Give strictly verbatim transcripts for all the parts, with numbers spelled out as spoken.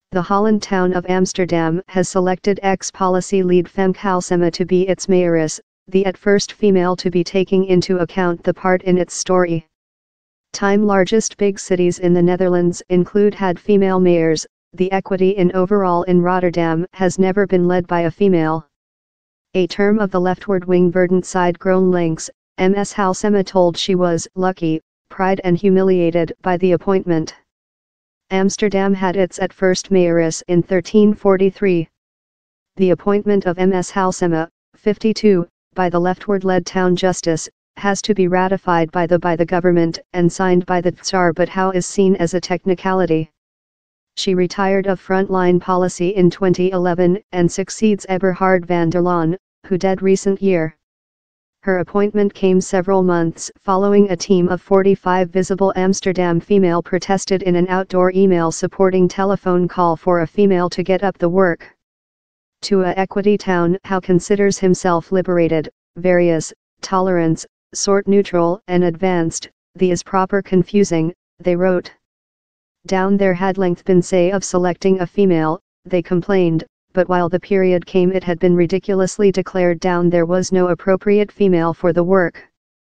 The Holland town of Amsterdam has selected ex-policy lead Femke Halsema to be its mayoress, the at first female to be taking into account the part in its story. Time largest big cities in the Netherlands include had female mayors. The equity in overall in Rotterdam has never been led by a female. A term of the leftward wing verdant side grown links, Ms Halsema told she was lucky, pride and humiliated by the appointment. Amsterdam had its at first mayoress in thirteen forty-three. The appointment of Ms Halsema, fifty-two, by the leftward-led town justice, has to be ratified by the by the government and signed by the Tsar, but how is seen as a technicality. She retired of frontline policy in twenty eleven and succeeds Eberhard van der Laan, who died recent year. Her appointment came several months following a team of forty-five visible Amsterdam female protested in an outdoor email supporting telephone call for a female to get up the work. To a equity town how considers himself liberated, various, tolerance, sort neutral and advanced, the is proper confusing, they wrote. Down there had length been say of selecting a female, they complained, but while the period came it had been ridiculously declared down there was no appropriate female for the work.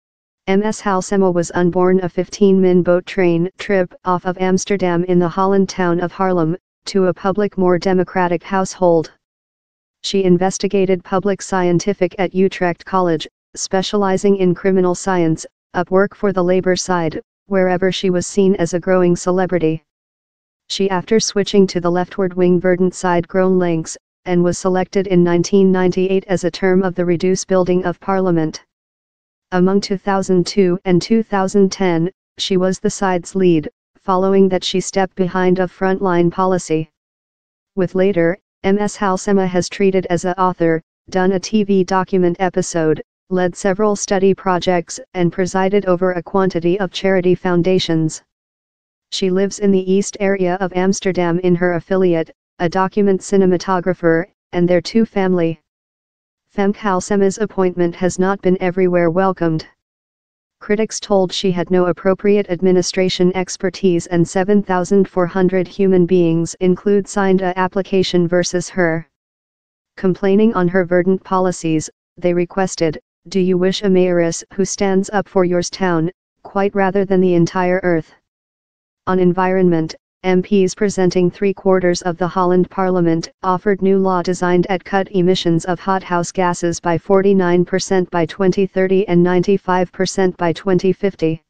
Ms Halsema was unborn a fifteen-min boat train trip off of Amsterdam in the Holland town of Haarlem, to a public more democratic household. She investigated public scientific at Utrecht College, specializing in criminal science, up work for the labor side, wherever she was seen as a growing celebrity. She after switching to the leftward wing verdant side grown links, and was selected in nineteen ninety-eight as a term of the reduce building of parliament. Among two thousand two and two thousand ten, she was the side's lead, following that she stepped behind of frontline policy. With later, Ms Halsema has treated as a author, done a T V document episode, led several study projects and presided over a quantity of charity foundations. She lives in the East area of Amsterdam in her affiliate, a document cinematographer, and their two family. Femke Halsema's appointment has not been everywhere welcomed. Critics told she had no appropriate administration expertise and seven thousand four hundred human beings include signed a application versus her. Complaining on her verdant policies, they requested, do you wish a mayoress who stands up for yours town, quite rather than the entire earth? On environment, M Ps presenting three-quarters of the Holland Parliament offered new law designed at cut emissions of hothouse gases by forty-nine percent by twenty thirty and ninety-five percent by twenty fifty.